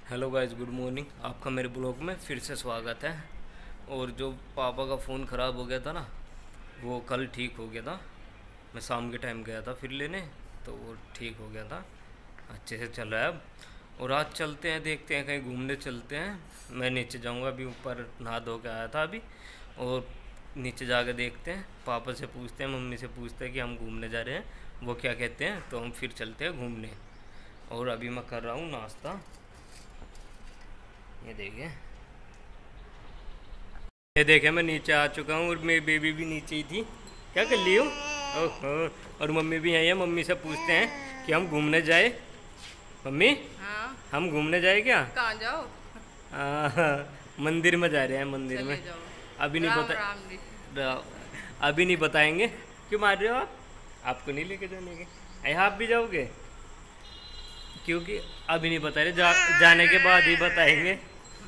Hello guys, good morning. आपका मेरे blog में फिर से स्वागत है। और जो पापा का फ़ोन ख़राब हो गया था ना, वो कल ठीक हो गया था। मैं शाम के टाइम गया था फिर लेने, तो वो ठीक हो गया था, अच्छे से चल रहा है अब। और आज चलते हैं, देखते हैं, कहीं घूमने चलते हैं। मैं नीचे जाऊंगा, अभी ऊपर नहा धो के आया था अभी। और नीचे जाके देखते हैं, पापा से पूछते हैं, मम्मी से पूछते हैं कि हम घूमने जा रहे हैं, वो क्या कहते हैं, तो हम फिर चलते हैं घूमने। और अभी मैं कर रहा हूँ नाश्ता। ये देखिए, ये देखे, मैं नीचे आ चुका हूँ और मेरी बेबी भी नीचे ही थी। क्या कर ली हो? ओहो। और मम्मी भी आई है। मम्मी से पूछते हैं कि हम घूमने जाए। मम्मी, हाँ। हम घूमने जाए क्या? कहाँ जाओ? मंदिर में जा रहे हैं, मंदिर में। चले जाओ। अभी नहीं राम बता राम जी। अभी नहीं बताएंगे। क्यों मार रहे हो आप? आपको नहीं लेके जाने के? अरे आप भी जाओगे? क्योंकि अभी नहीं बता रहे, जाने के बाद ही बताएंगे।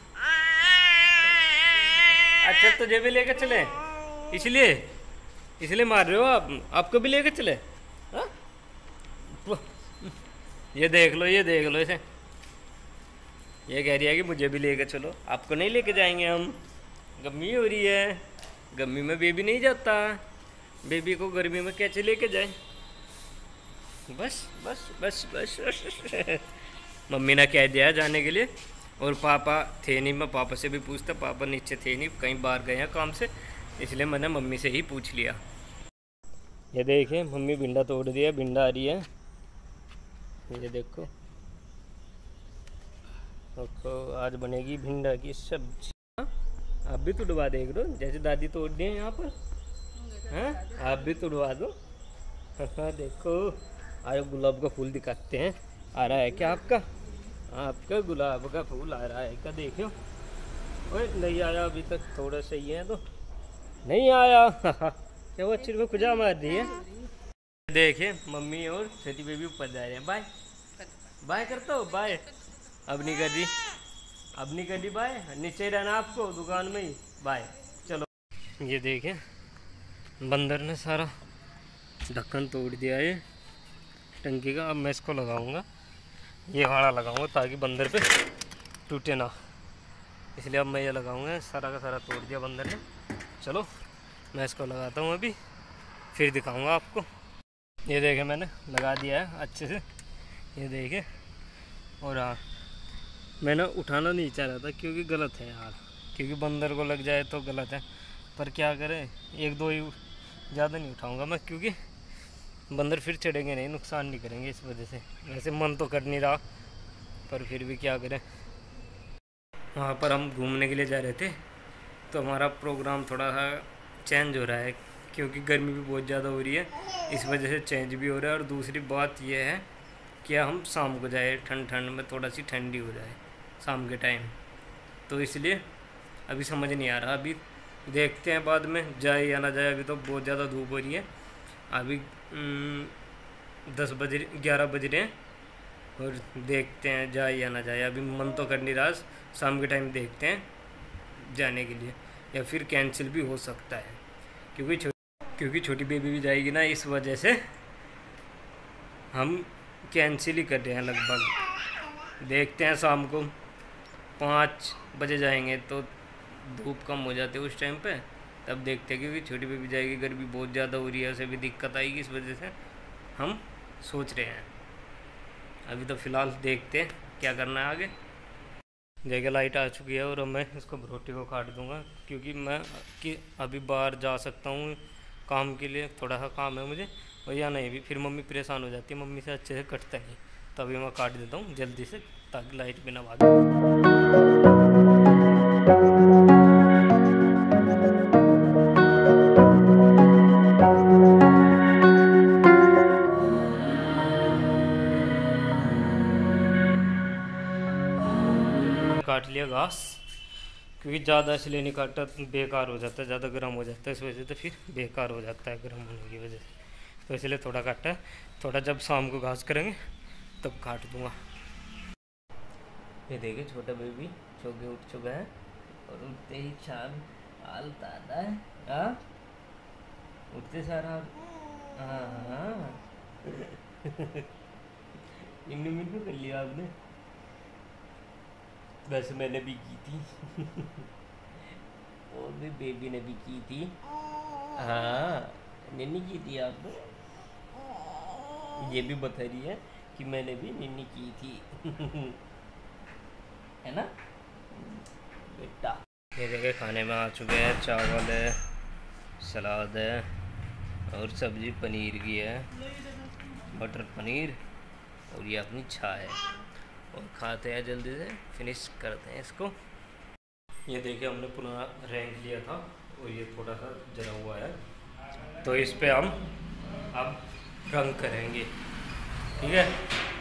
अच्छा, तुझे भी लेके चले? इसलिए इसलिए मार रहे हो आप? आपको भी लेके चले? हाँ? ये देख लो, ये देख लो इसे। ये कह रही है कि मुझे भी लेके चलो। आपको नहीं लेके जाएंगे हम। गर्मी हो रही है, गर्मी में बेबी नहीं जाता। बेबी को गर्मी में कैसे लेके जाए? बस बस बस बस, बस। मम्मी ने कह दिया है जाने के लिए। और पापा थे नहीं, मैं पापा से भी पूछता, पापा नीचे थे नहीं, कहीं बाहर गए हैं काम से, इसलिए मैंने मम्मी से ही पूछ लिया। ये देखिए, मम्मी भिंडा तोड़ दिया, भिंडा आ रही है। ये देखो, देखो आज बनेगी भिंडा की सब्जी। हाँ? आप भी तुड़वा देख लो, जैसे दादी तोड़ दी है यहाँ पर। हैं? आप भी तुड़वा दो। हाँ, देखो, आज गुलाब का फूल दिखाते हैं। आ रहा है क्या आपका? आपका गुलाब का फूल आ रहा है क्या? देखो। ओए, नहीं आया अभी तक, थोड़ा सही है तो नहीं आया। क्या वो अच्छी में खुजा मार दी है। देखिए, मम्मी और छोटी बेबी ऊपर जा रहे हैं। बाय बाय करता हो, बाय। अब नहीं कर दी, अब नहीं कर दी बाय। नीचे ही रहना आपको, दुकान में ही। बाय। चलो। ये देखें, बंदर ने सारा ढक्कन तोड़ दिया है टंकी का। अब मैं इसको लगाऊंगा, ये वाला लगाऊंगा, ताकि बंदर पे टूटे ना। इसलिए अब मैं ये लगाऊंगा। सारा का सारा तोड़ दिया बंदर ने। चलो, मैं इसको लगाता हूँ अभी, फिर दिखाऊंगा आपको। ये देखे, मैंने लगा दिया है अच्छे से। ये देखे। और हाँ, मैं ना उठाना नहीं चाह रहा था, क्योंकि गलत है यार, क्योंकि बंदर को लग जाए तो गलत है। पर क्या करें, एक दो ही, ज़्यादा नहीं उठाऊंगा मैं, क्योंकि बंदर फिर चढ़ेंगे नहीं, नुकसान नहीं करेंगे इस वजह से। वैसे मन तो कर नहीं रहा, पर फिर भी क्या करें। वहाँ पर हम घूमने के लिए जा रहे थे, तो हमारा प्रोग्राम थोड़ा सा चेंज हो रहा है, क्योंकि गर्मी भी बहुत ज़्यादा हो रही है, इस वजह से चेंज भी हो रहा है। और दूसरी बात यह है कि हम शाम को जाए, ठंड ठंड में थोड़ा सी ठंडी हो जाए शाम के टाइम, तो इसलिए अभी समझ नहीं आ रहा। अभी देखते हैं बाद में जाए या ना जाए। अभी तो बहुत ज़्यादा धूप हो रही है। अभी 10 बज 11 बज रहे हैं, और देखते हैं जाए या ना जाए। अभी मन तो कर नहीं रहा, शाम के टाइम देखते हैं जाने के लिए, या फिर कैंसिल भी हो सकता है, क्योंकि छोटी बेबी भी जाएगी ना, इस वजह से हम कैंसिल ही कर रहे हैं लगभग। देखते हैं, शाम को 5 बजे जाएंगे तो धूप कम हो जाती है उस टाइम पे, तब देखते हैं। क्योंकि छोटी बेबी जाएगी, गर्मी बहुत ज़्यादा हो रही है, उसे भी दिक्कत आएगी, इस वजह से हम सोच रहे हैं। अभी तो फ़िलहाल देखते हैं क्या करना है आगे। जगह लाइट आ चुकी है, और अब मैं इसको रोटी को काट दूंगा, क्योंकि मैं कि अभी बाहर जा सकता हूँ काम के लिए, थोड़ा सा काम है मुझे। और या नहीं भी, फिर मम्मी परेशान हो जाती है, मम्मी से अच्छे से कटता नहीं। तभी मैं काट देता हूँ जल्दी से, ताकि लाइट भी ना भागे। काट लिया घास, क्योंकि ज़्यादा इसलिए नहीं काटा, बेकार हो जाता है, ज़्यादा गर्म हो जाता है, इस वजह से फिर बेकार हो जाता है गर्म होने की वजह से। तो इसलिए थोड़ा काटा है। थोड़ा जब शाम को घास करेंगे तब काट दूंगा। ये देखिए, छोटा बेबी सो के उठ चुका है, और उठते ही चाल हाल दादा है। हाँ, उठते सारा। हाँ हाँ। इन्नू मिन्नू कर लिया आपने। वैसे मैंने भी की थी और भी बेबी ने भी की थी। हाँ निन्नी की थी आप, ये भी बता रही है कि मैंने भी निन्नी की थी है ना बेटा। ये देखिए खाने में आ चुके हैं, चावल है, सलाद है और सब्जी पनीर की है, मटर पनीर, और ये अपनी चाय है। और खाते हैं जल्दी से, फिनिश करते हैं इसको। ये देखिए हमने पुनः रैंक लिया था और ये थोड़ा सा जला हुआ है, तो इस पे हम अब रंग करेंगे, ठीक है।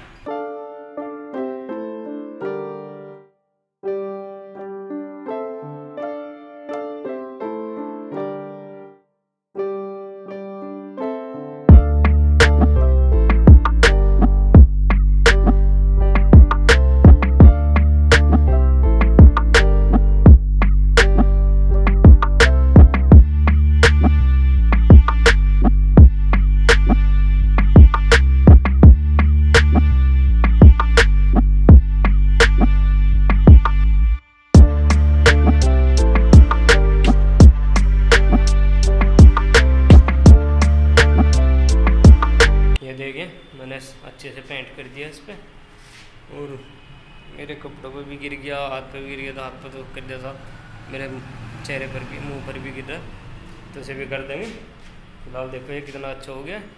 मैंने अच्छे से पेंट कर दिया इस पर, और मेरे कपड़ों पर भी गिर गया, हाथ पर भी गिर गया, तो हाथ पर तो कर दिया था, मेरे चेहरे पर भी, मुंह पर भी गिर रहा, तो इसे भी कर देंगे। फिलहाल देखो ये कितना अच्छा हो गया,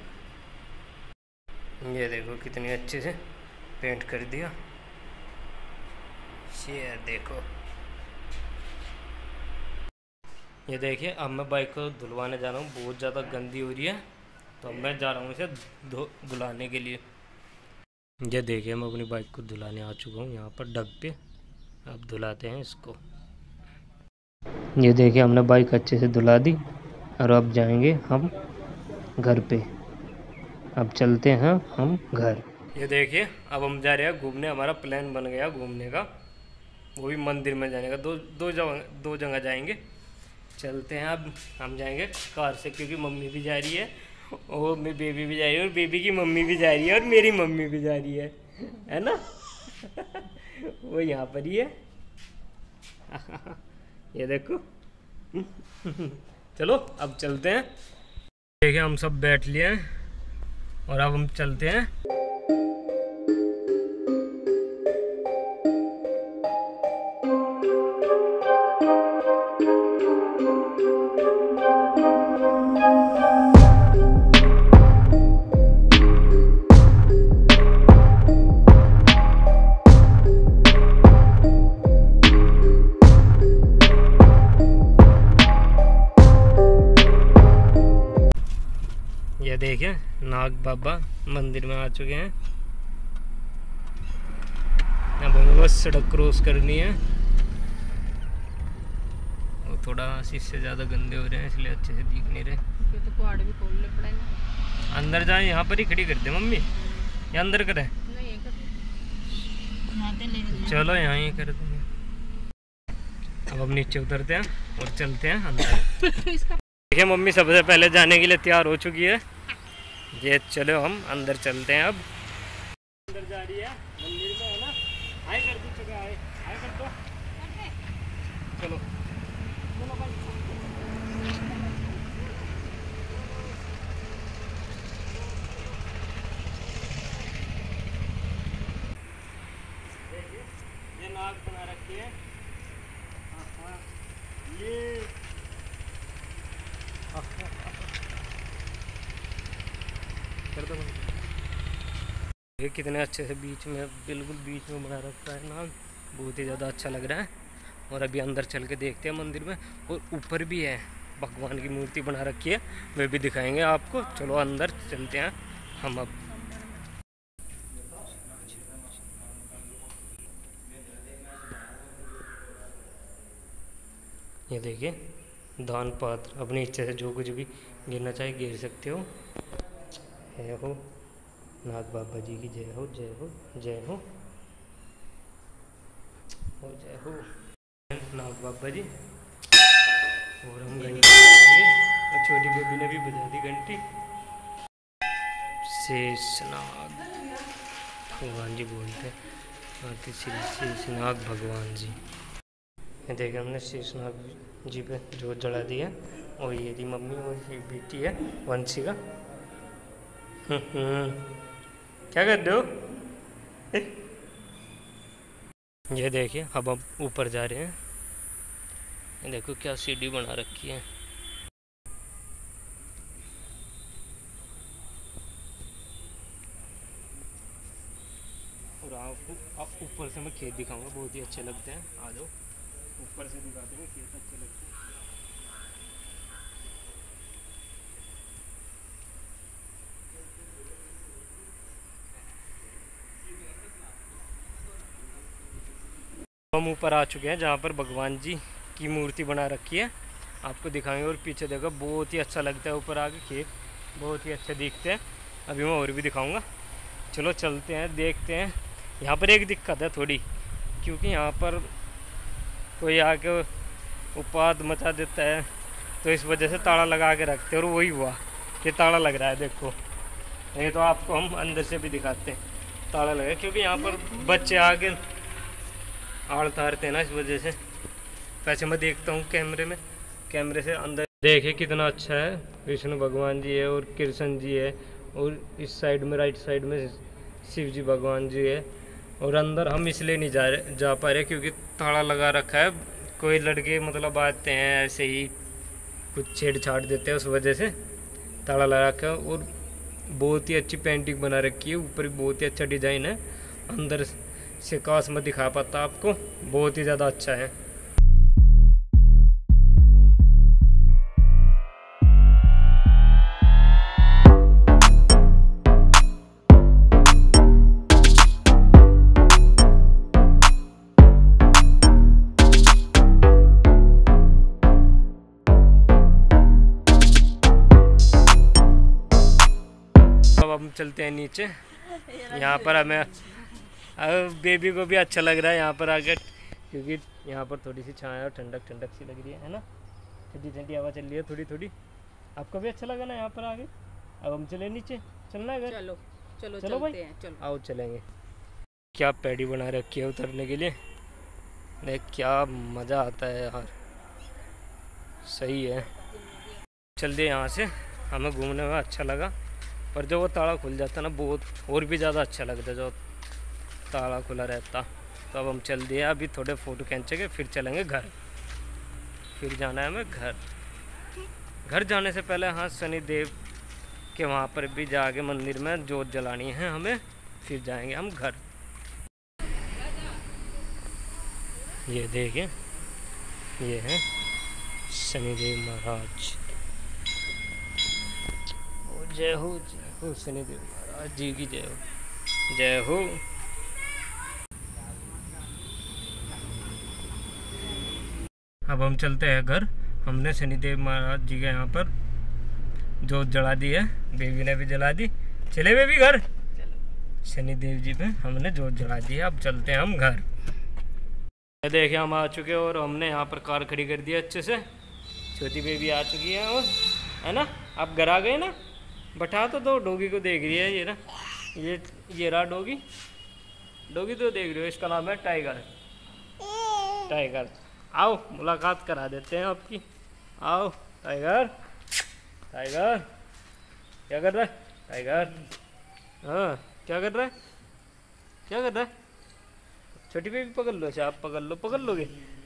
ये देखो कितनी अच्छे से पेंट कर दिया, ये देखो। ये देखिए अब मैं बाइक को धुलवाने जा रहा हूँ, बहुत ज़्यादा गंदी हो रही है, तो मैं जा रहा हूँ इसे धुलाने के लिए। ये देखिए मैं अपनी बाइक को धुलाने आ चुका हूँ यहाँ पर डग पे, अब धुलाते हैं इसको। ये देखिए हमने बाइक अच्छे से धुला दी और अब जाएंगे हम घर पे, अब चलते हैं हम घर। ये देखिए अब हम जा रहे हैं घूमने, हमारा प्लान बन गया घूमने का, वो भी मंदिर में जाने का। दो जगह जाएंगे, चलते हैं। अब हम जाएंगे कार से क्योंकि मम्मी भी जा रही है और मेरी बेबी भी जा रही है और बेबी की मम्मी भी जा रही है और मेरी मम्मी भी जा रही है ना वो यहाँ पर ही है ये देखो चलो अब चलते हैं। देखिए हम सब बैठ लिए हैं और अब हम चलते हैं। ये देखिए नाग बाबा मंदिर में आ चुके हैं। अब हमें बस सड़क क्रॉस करनी है और थोड़ा शीशे ज़्यादा गंदे हो रहे हैं इसलिए अच्छे से दिख नहीं रहे। तो कुआड़ भी खोलने पड़ेंगे। अंदर जाए, यहाँ पर ही खड़ी कर दे मम्मी, या अंदर करें? चलो यहाँ ही कर देंगे। अब हम नीचे उतरते हैं और चलते हैं अंदर। देखिए मम्मी सबसे पहले जाने के लिए तैयार हो चुकी है। ये चलो हम अंदर चलते हैं। अब अंदर जा रही है मंदिर में, है ना? हाय कर दो, चलो हाय कर दो, चलो देखिए ये नाग बना रखी है। ये ये कितने अच्छे से बीच में, बिल्कुल बीच में बना रखा है नाग, बहुत ही ज़्यादा अच्छा लग रहा है। और अभी अंदर चल के देखते हैं मंदिर में, और ऊपर भी है भगवान की मूर्ति बना रखी है, वे भी दिखाएंगे आपको। चलो अंदर चलते हैं हम अब। ये देखिए दान पात्र, अपनी इच्छा से जो कुछ भी गिरना चाहे गिर सकते हो। है हो नाग बाबा जी की जय हो, जय हो, जय हो, जय हो नाग बाबा जी। और हम घंटी बजाएंगे और छोटी बेबी ने भी बजा दी घंटी। शेषनाग भगवान जी बोलते हैं। आके श्री शेषनाग भगवान जी। ये देखे हमने शेषनाग जी पे जोत जला दिया। और ये दी मम्मी और ये बेटी है वंशी का। क्या कर रहे हो? ये देखिए अब हम ऊपर जा रहे हैं। ये देखो क्या सीढ़ी बना रखी है। और आपको ऊपर से मैं खेत दिखाऊंगा, बहुत ही अच्छे लगते हैं। आ जाओ ऊपर से दिखा देंगे, खेत अच्छे लगते हैं। हम ऊपर आ चुके हैं जहाँ पर भगवान जी की मूर्ति बना रखी है, आपको दिखाएंगे। और पीछे देखो बहुत ही अच्छा लगता है, ऊपर आके खेत बहुत ही अच्छे दिखते हैं। अभी मैं और भी दिखाऊंगा, चलो चलते हैं देखते हैं। यहाँ पर एक दिक्कत है थोड़ी, क्योंकि यहाँ पर कोई आके उत्पात मचा देता है, तो इस वजह से ताला लगा के रखते हैं। और वही हुआ कि ताला लग रहा है, देखो ये तो आपको हम अंदर से भी दिखाते हैं, ताला लगा। क्योंकि यहाँ पर बच्चे आके आड़ तारते हैं ना, इस वजह से। वैसे मैं देखता हूँ कैमरे से अंदर। देखिए कितना अच्छा है, विष्णु भगवान जी है और कृष्ण जी है, और इस साइड में राइट साइड में शिव जी भगवान जी है। और अंदर हम इसलिए नहीं जा पा रहे क्योंकि ताला लगा रखा है। कोई लड़के मतलब आते हैं ऐसे ही कुछ छेड़छाड़ देते हैं, उस वजह से ताला लगा रखा है। और बहुत ही अच्छी पेंटिंग बना रखी है, ऊपर बहुत ही अच्छा डिज़ाइन है। अंदर से काश में दिखा पाता आपको, बहुत ही ज़्यादा अच्छा है। अब हम चलते हैं नीचे। यहाँ पर हमें अब बेबी को भी अच्छा लग रहा है यहाँ पर आकर, क्योंकि यहाँ पर थोड़ी सी छाया और ठंडक ठंडक सी लग रही है ना। ठंडी ठंडी हवा चल रही है थोड़ी थोड़ी। आपको भी अच्छा लगा ना यहाँ पर आगे? अब हम चले नीचे, चलना है घर? चलो चलो चलो भाई, चलो आओ चलेंगे। क्या पैडी बना रखी है उतरने के लिए, देख क्या मज़ा आता है यार, सही है। चल दिए यहाँ से, हमें घूमने में अच्छा लगा। पर जो वो ताला खुल जाता ना, बहुत और भी ज़्यादा अच्छा लगता जो ताला खुला रहता। तो अब हम चल दिए, अभी थोड़े फ़ोटो खींचेंगे फिर चलेंगे घर। फिर जाना है हमें घर। घर जाने से पहले हाँ शनिदेव के वहाँ पर भी जाके मंदिर में जोत जलानी है हमें, फिर जाएंगे हम घर। ये देखें, ये है शनिदेव महाराज। जय हो शनिदेव महाराज जी की जय हो, जय हो। अब हम चलते हैं घर। हमने शनिदेव महाराज जी के यहाँ पर जोत जला दी है, बेबी ने भी जला दी। चले बेबी घर, शनिदेव जी पे हमने जोत जला दी है। अब चलते हैं हम घर। देखिए हम आ चुके हैं और हमने यहाँ पर कार खड़ी कर दी है अच्छे से। छोटी बेबी आ चुकी है, और है ना, आप घर आ गए ना। बैठा तो दो, डॉगी को देख रही है ये ना, ये रहा डॉगी। डॉगी तो देख रही हो, इसका नाम है टाइगर। टाइगर आओ मुलाकात करा देते हैं आपकी। आओ टाइगर, टाइगर क्या कर रहा है टाइगर? हाँ क्या कर रहा है, क्या कर रहा है? छोटी बेबी पकड़ लो, अच्छा आप पकड़ लोगे।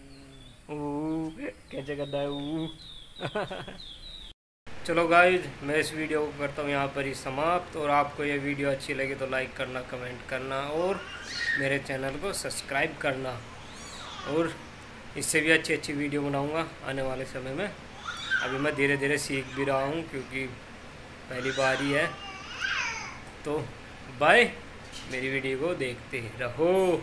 कैसे कर रहा है चलो गाइज, मैं इस वीडियो को करता हूँ यहाँ पर ही समाप्त। और आपको ये वीडियो अच्छी लगी तो लाइक करना, कमेंट करना और मेरे चैनल को सब्सक्राइब करना। और इससे भी अच्छी अच्छी वीडियो बनाऊँगा आने वाले समय में। अभी मैं धीरे धीरे सीख भी रहा हूँ क्योंकि पहली बार ही है। तो बाय, मेरी वीडियो को देखते रहो।